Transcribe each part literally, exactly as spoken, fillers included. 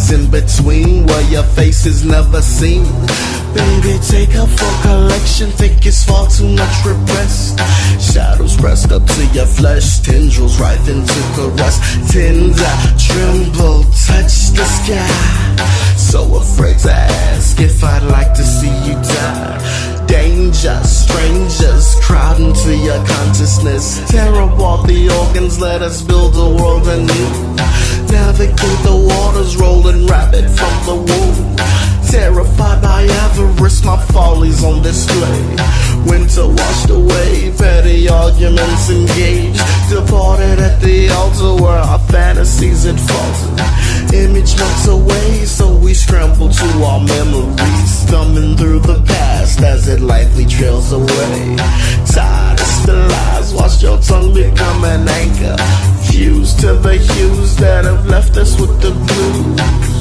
space in between where your face is never seen. Baby, take a full collection, think it's far too much repressed. Shadows pressed up to your flesh, tendrils writhing to caress. Tender, tremble, touch the sky. So afraid to ask if I'd like to see you die. Danger, strangers crowd into your consciousness. Tear up all the organs, let us build a world anew. Navigate the waters, rolling rapid from the womb. Terrified by avarice, my follies on display. Winter washed away, petty arguments engaged. Departed at the altar where our fantasies had faltered. Image melts away, so we scramble to our memories. Thumbing through the past as it lightly trails away. Tired of the lies, watch your tongue become an anchor. Fused to the hues that have left us with the blues.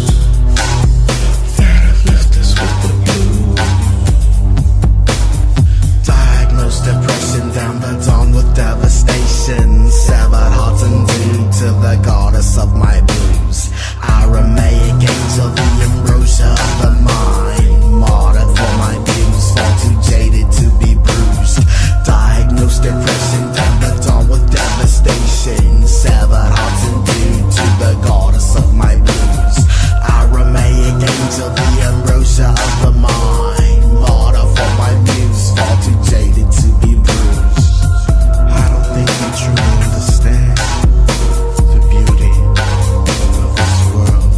Depression down the dawn with devastation. Severed hearts and due to the goddess of my blues. Aramaic angel, the ambrosia of the mind. Martyred for my views, far too jaded to be bruised. Diagnosed depression down the dawn with devastation. Severed hearts and due to the goddess of my blues. Aramaic angel, the ambrosia of the mind. Martyred for my views, far too jaded to be bruised. I don't think you truly understand the beauty of this world.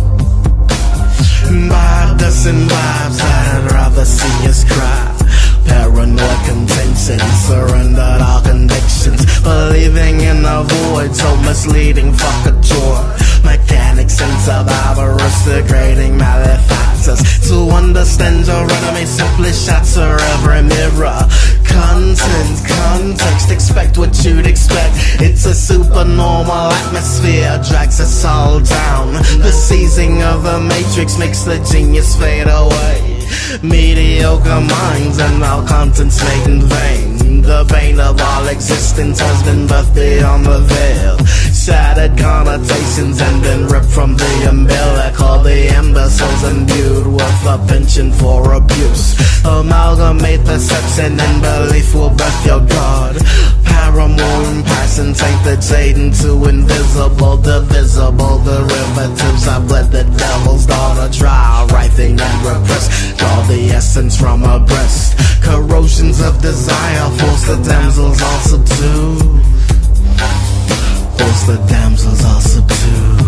Vibed us in vibes that I'd rather see us cry. Paranoid contention, surrendered our convictions. Believing in a void, so misleading, fuck a chore. Mechanics and survivors, degrading malefactors. To understand your enemy, simply shatter every mirror. Content, context, expect what you'd expect. It's a supernormal atmosphere, drags us all down. The seizing of the matrix makes the genius fade away. Mediocre minds and all contents made in vain. The bane of all existence has been birthed beyond the veil. Shattered connotations and been ripped from the umbilical. The imbeciles imbued with a penchant for abuse. Amalgamate perception and belief will birth your God. Paramour and passion take the jade into invisible, divisible derivatives. I bled the devil's daughter dry, writhing and repressed. Draw the essence from her breast. Corrosions of desire force the damsels all subdued. Force the damsels all subdued.